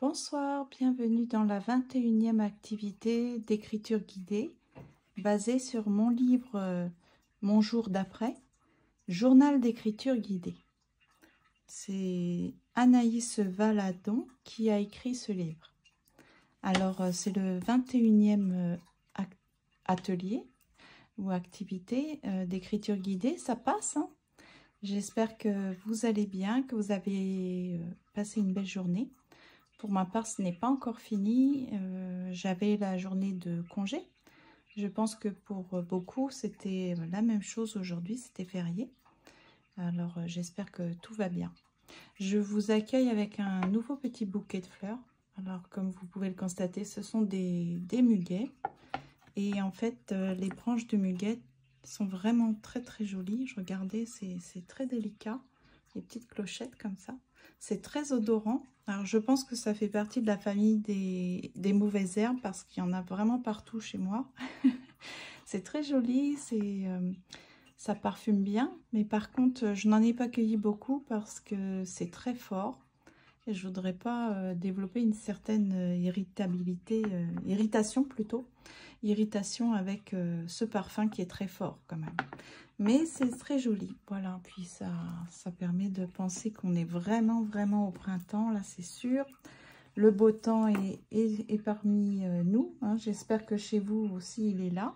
Bonsoir, bienvenue dans la 21e activité d'écriture guidée basée sur mon livre Mon jour d'après, journal d'écriture guidée. C'est Anaïs Valadon qui a écrit ce livre. Alors, c'est le 21e atelier ou activité d'écriture guidée. Ça passe, hein? J'espère que vous allez bien, que vous avez passé une belle journée. Pour ma part, ce n'est pas encore fini. J'avais la journée de congé. Je pense que pour beaucoup, c'était la même chose aujourd'hui. C'était férié. Alors, j'espère que tout va bien. Je vous accueille avec un nouveau petit bouquet de fleurs. Alors, comme vous pouvez le constater, ce sont des muguets. Et en fait, les branches de muguet sont vraiment très très jolies. Je regardais, c'est très délicat. Les petites clochettes comme ça. C'est très odorant. Alors, je pense que ça fait partie de la famille des mauvaises herbes parce qu'il y en a vraiment partout chez moi. C'est très joli, ça parfume bien. Mais par contre, je n'en ai pas cueilli beaucoup parce que c'est très fort. Et je ne voudrais pas développer une certaine irritation plutôt. Irritation avec ce parfum qui est très fort quand même. Mais c'est très joli, voilà. Puis ça permet de penser qu'on est vraiment au printemps, là c'est sûr. Le beau temps est parmi nous, hein. J'espère que chez vous aussi il est là.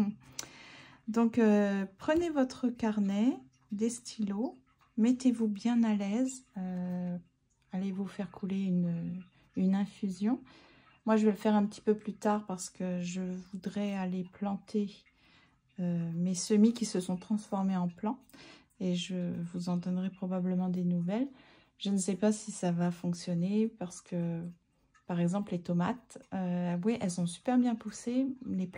Donc prenez votre carnet, des stylos, mettez-vous bien à l'aise. Allez vous faire couler une infusion. Moi, je vais le faire un petit peu plus tard parce que je voudrais aller planter mes semis qui se sont transformés en plants. Et je vous en donnerai probablement des nouvelles. Je ne sais pas si ça va fonctionner parce que, par exemple, les tomates, oui, elles ont super bien poussé. Les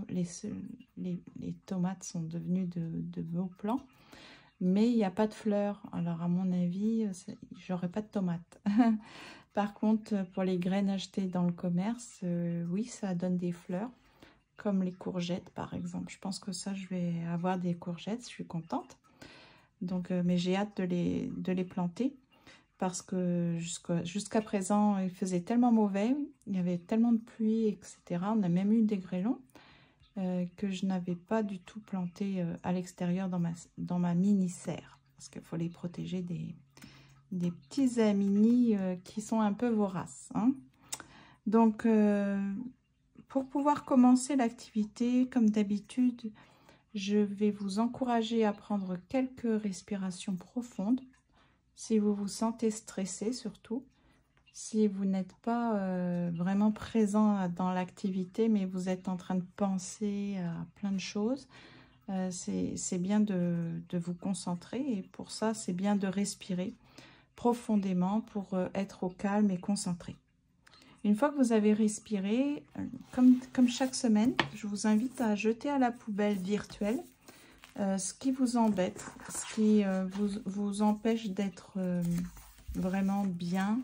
tomates sont devenues de beaux plants. Mais il n'y a pas de fleurs. Alors, à mon avis, j'aurai pas de tomates. Par contre, pour les graines achetées dans le commerce, oui, ça donne des fleurs, comme les courgettes, par exemple. Je pense que ça, je vais avoir des courgettes, je suis contente. Donc, mais j'ai hâte de les planter, parce que jusqu'à présent, il faisait tellement mauvais, il y avait tellement de pluie, etc. On a même eu des grêlons, que je n'avais pas du tout planté à l'extérieur dans ma mini-serre, parce qu'il faut les protéger des petits aminis qui sont un peu voraces, hein. Donc, pour pouvoir commencer l'activité, comme d'habitude, je vais vous encourager à prendre quelques respirations profondes. Si vous vous sentez stressé, surtout. Si vous n'êtes pas vraiment présent dans l'activité, mais vous êtes en train de penser à plein de choses, c'est bien de vous concentrer. Et pour ça, c'est bien de respirer profondément pour être au calme et concentré. Une fois que vous avez respiré, comme chaque semaine, je vous invite à jeter à la poubelle virtuelle ce qui vous embête, ce qui vous empêche d'être vraiment bien,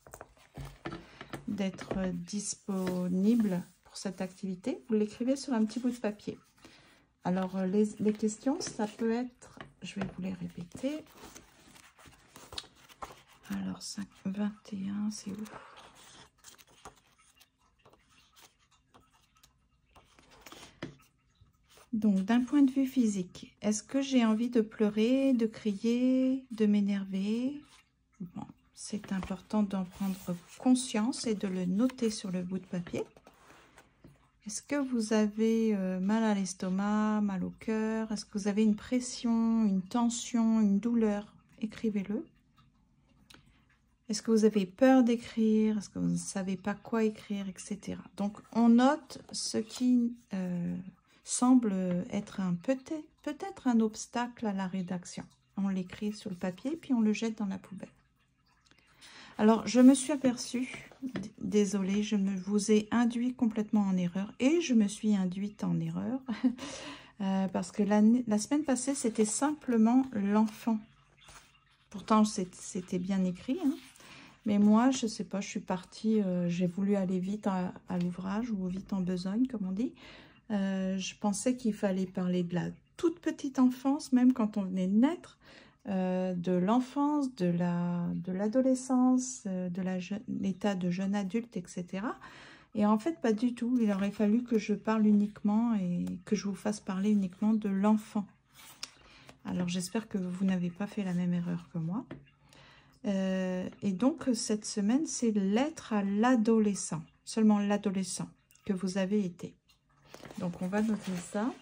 d'être disponible pour cette activité. Vous l'écrivez sur un petit bout de papier. Alors, les questions, ça peut être, je vais vous les répéter. Alors, 21, c'est où? Donc, d'un point de vue physique, est-ce que j'ai envie de pleurer, de crier, de m'énerver? Bon, c'est important d'en prendre conscience et de le noter sur le bout de papier. Est-ce que vous avez mal à l'estomac, mal au cœur? Est-ce que vous avez une pression, une tension, une douleur? Écrivez-le. Est-ce que vous avez peur d'écrire? Est-ce que vous ne savez pas quoi écrire, etc. Donc, on note ce qui semble être peut-être un obstacle à la rédaction. On l'écrit sur le papier, puis on le jette dans la poubelle. Alors, je me suis aperçue, désolée, je vous ai induit complètement en erreur, et je me suis induite en erreur, parce que la semaine passée, c'était simplement l'enfant. Pourtant, c'était bien écrit, hein. Mais moi, je ne sais pas, je suis partie, j'ai voulu aller vite à l'ouvrage, ou vite en besogne, comme on dit. Je pensais qu'il fallait parler de la toute petite enfance, même quand on venait de naître. de l'enfance, de l'adolescence, l'état de jeune adulte, etc. Et en fait, pas du tout. Il aurait fallu que je parle uniquement et que je vous fasse parler uniquement de l'enfant. Alors, j'espère que vous n'avez pas fait la même erreur que moi. Et donc, cette semaine, c'est l'être à l'adolescent. Seulement l'adolescent que vous avez été. Donc, on va noter ça.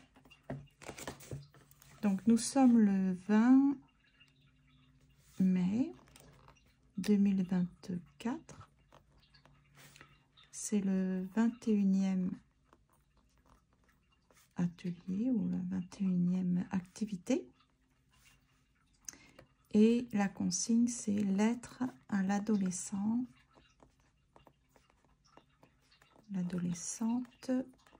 Donc, nous sommes le 20 mai 2024. C'est le 21e atelier ou la 21e activité. Et la consigne, c'est l'être à l'adolescent, l'adolescente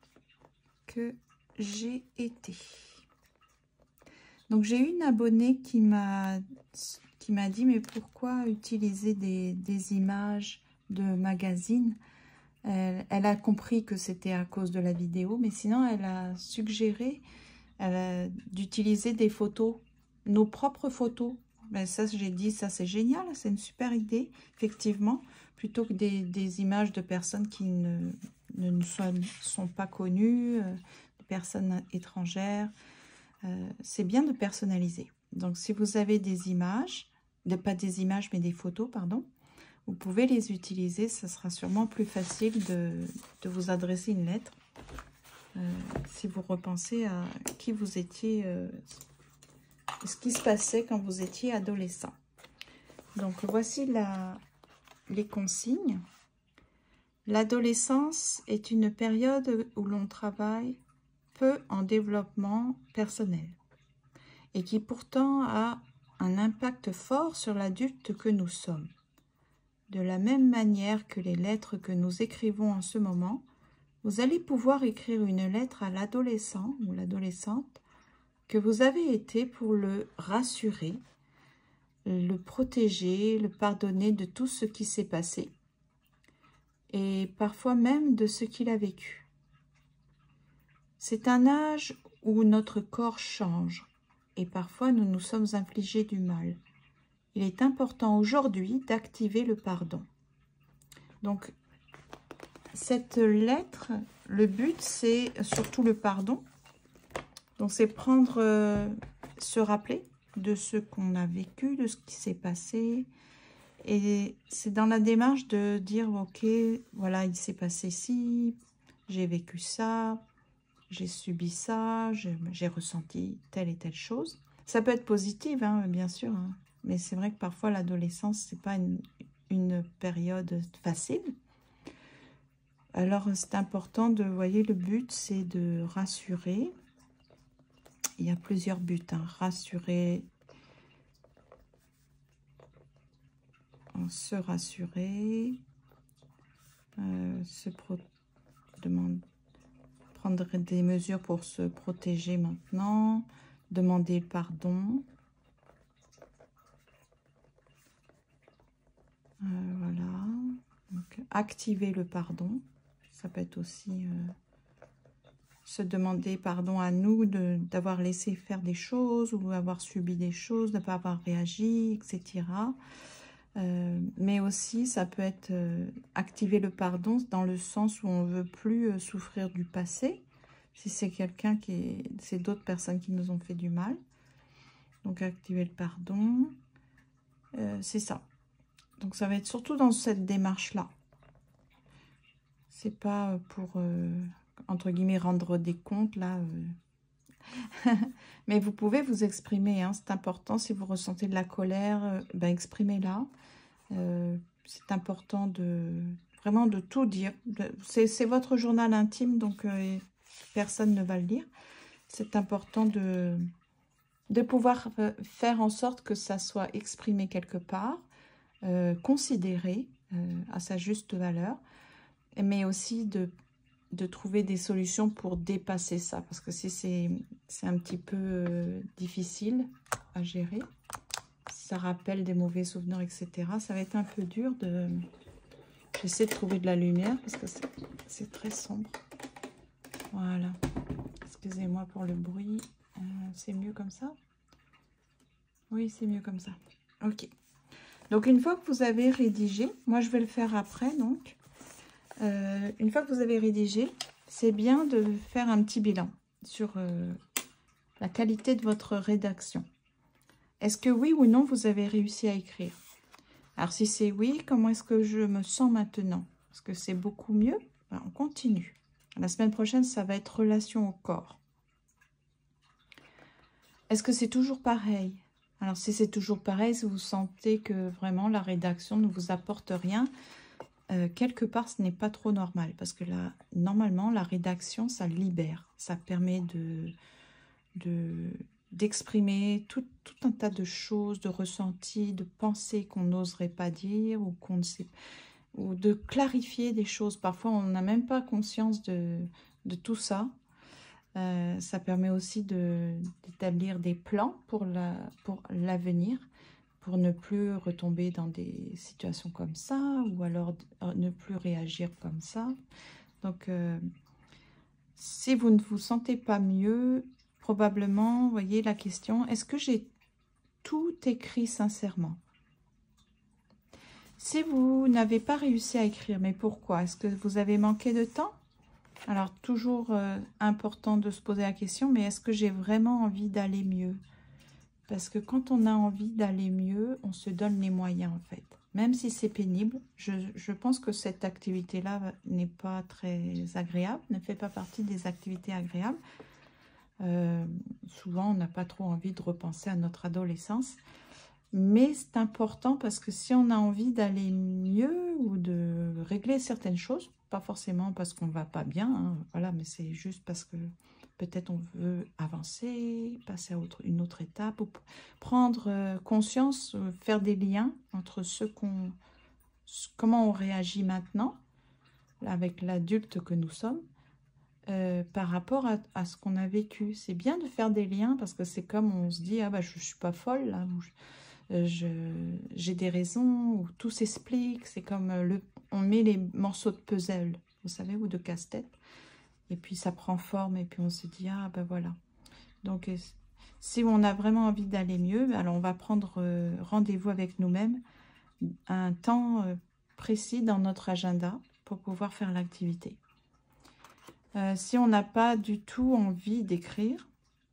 que j'ai été. Donc, j'ai une abonnée qui m'a dit, mais pourquoi utiliser des images de magazines? Elle a compris que c'était à cause de la vidéo, mais sinon, elle a suggéré d'utiliser des photos, nos propres photos. Ben ça, j'ai dit, ça c'est génial, c'est une super idée, effectivement, plutôt que des images de personnes qui ne sont pas connues, des personnes étrangères. C'est bien de personnaliser. Donc, si vous avez des images, pas des images, mais des photos, pardon, vous pouvez les utiliser. Ce sera sûrement plus facile de vous adresser une lettre. Si vous repensez à qui vous étiez, ce qui se passait quand vous étiez adolescent. Donc, voici les consignes. L'adolescence est une période où l'on travaille peu en développement personnel et qui pourtant a un impact fort sur l'adulte que nous sommes. De la même manière que les lettres que nous écrivons en ce moment, vous allez pouvoir écrire une lettre à l'adolescent ou l'adolescente que vous avez été pour le rassurer, le protéger, le pardonner de tout ce qui s'est passé et parfois même de ce qu'il a vécu. C'est un âge où notre corps change et parfois nous nous sommes infligés du mal. Il est important aujourd'hui d'activer le pardon. Donc, cette lettre, le but, c'est surtout le pardon. Donc, c'est se rappeler de ce qu'on a vécu, de ce qui s'est passé. Et c'est dans la démarche de dire, ok, voilà, il s'est passé ci, j'ai vécu ça, j'ai subi ça, j'ai ressenti telle et telle chose. Ça peut être positif, hein, bien sûr, hein, mais c'est vrai que parfois l'adolescence, c'est pas une période facile. Alors, c'est important de, vous voyez, le but, c'est de rassurer. Il y a plusieurs buts, hein. Rassurer, se rassurer, prendre des mesures pour se protéger maintenant, demander le pardon. Voilà. Donc, activer le pardon. Ça peut être aussi se demander pardon à nous d'avoir laissé faire des choses ou avoir subi des choses, de ne pas avoir réagi, etc. Mais aussi, ça peut être activer le pardon dans le sens où on ne veut plus souffrir du passé. Si c'est c'est d'autres personnes qui nous ont fait du mal. Donc, activer le pardon, c'est ça. Donc, ça va être surtout dans cette démarche-là. C'est pas pour, entre guillemets, rendre des comptes, là. Mais vous pouvez vous exprimer, hein, c'est important. Si vous ressentez de la colère, ben, exprimez-la. C'est important vraiment de tout dire. C'est votre journal intime, donc personne ne va le lire. C'est important de pouvoir faire en sorte que ça soit exprimé quelque part, considéré à sa juste valeur, mais aussi de trouver des solutions pour dépasser ça. Parce que si c'est un petit peu difficile à gérer, ça rappelle des mauvais souvenirs, etc. Ça va être un peu dur de... J'essaie de trouver de la lumière parce que c'est très sombre. Voilà. Excusez-moi pour le bruit. C'est mieux comme ça? Oui, c'est mieux comme ça. Ok. Donc, une fois que vous avez rédigé, moi, je vais le faire après, donc. Une fois que vous avez rédigé, c'est bien de faire un petit bilan sur la qualité de votre rédaction. Est-ce que oui ou non, vous avez réussi à écrire? Alors, si c'est oui, comment est-ce que je me sens maintenant? Est-ce que c'est beaucoup mieux? Ben, on continue. La semaine prochaine, ça va être relation au corps. Est-ce que c'est toujours pareil? Alors, si c'est toujours pareil, si vous sentez que vraiment la rédaction ne vous apporte rien, quelque part, ce n'est pas trop normal. Parce que là, normalement, la rédaction, ça libère. Ça permet d'exprimer tout un tas de choses, de ressentis, de pensées qu'on n'oserait pas dire ou qu'on ne sait, ou de clarifier des choses. Parfois, on n'a même pas conscience de tout ça. Ça permet aussi d'établir des plans pour l'avenir, pour ne plus retomber dans des situations comme ça, ou alors ne plus réagir comme ça. Donc, si vous ne vous sentez pas mieux, probablement, vous voyez la question, est-ce que j'ai tout écrit sincèrement? Si vous n'avez pas réussi à écrire, mais pourquoi? Est-ce que vous avez manqué de temps? Alors, toujours important de se poser la question, mais est-ce que j'ai vraiment envie d'aller mieux? Parce que quand on a envie d'aller mieux, on se donne les moyens, en fait. Même si c'est pénible, je pense que cette activité-là n'est pas très agréable, ne fait pas partie des activités agréables. Souvent, on n'a pas trop envie de repenser à notre adolescence. Mais c'est important parce que si on a envie d'aller mieux ou de régler certaines choses, pas forcément parce qu'on ne va pas bien, hein, voilà, mais c'est juste parce que peut-être on veut avancer, passer à une autre étape, ou prendre conscience, faire des liens entre comment on réagit maintenant, avec l'adulte que nous sommes, par rapport à ce qu'on a vécu. C'est bien de faire des liens parce que c'est comme on se dit, ah bah je ne suis pas folle là, j'ai des raisons, où tout s'explique. C'est comme on met les morceaux de puzzle, vous savez, ou de casse-tête, et puis ça prend forme, et puis on se dit, ah ben voilà. Donc, si on a vraiment envie d'aller mieux, alors on va prendre rendez-vous avec nous-mêmes, un temps précis dans notre agenda pour pouvoir faire l'activité. Si on n'a pas du tout envie d'écrire,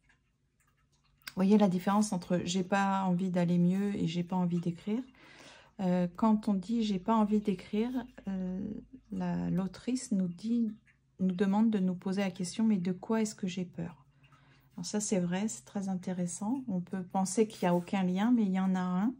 vous voyez la différence entre j'ai pas envie d'aller mieux et j'ai pas envie d'écrire. Quand on dit j'ai pas envie d'écrire, l'autrice nous demande de nous poser la question, mais de quoi est-ce que j'ai peur? Alors ça c'est vrai, c'est très intéressant. On peut penser qu'il n'y a aucun lien, mais il y en a un.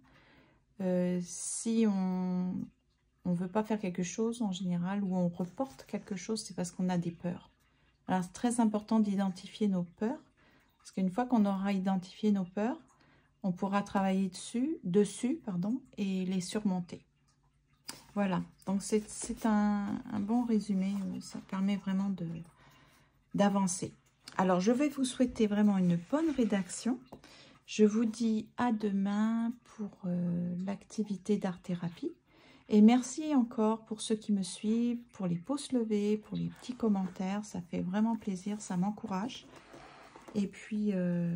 Si on ne veut pas faire quelque chose en général, ou on reporte quelque chose, c'est parce qu'on a des peurs. Alors c'est très important d'identifier nos peurs. Parce qu'une fois qu'on aura identifié nos peurs, on pourra travailler dessus, et les surmonter. Voilà, donc c'est un bon résumé, ça permet vraiment d'avancer. Alors, je vais vous souhaiter vraiment une bonne rédaction. Je vous dis à demain pour l'activité d'art-thérapie. Et merci encore pour ceux qui me suivent, pour les pouces levés, pour les petits commentaires. Ça fait vraiment plaisir, ça m'encourage. Et puis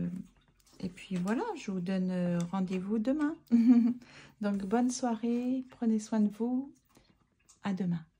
voilà, je vous donne rendez-vous demain. Donc, bonne soirée, prenez soin de vous. À demain.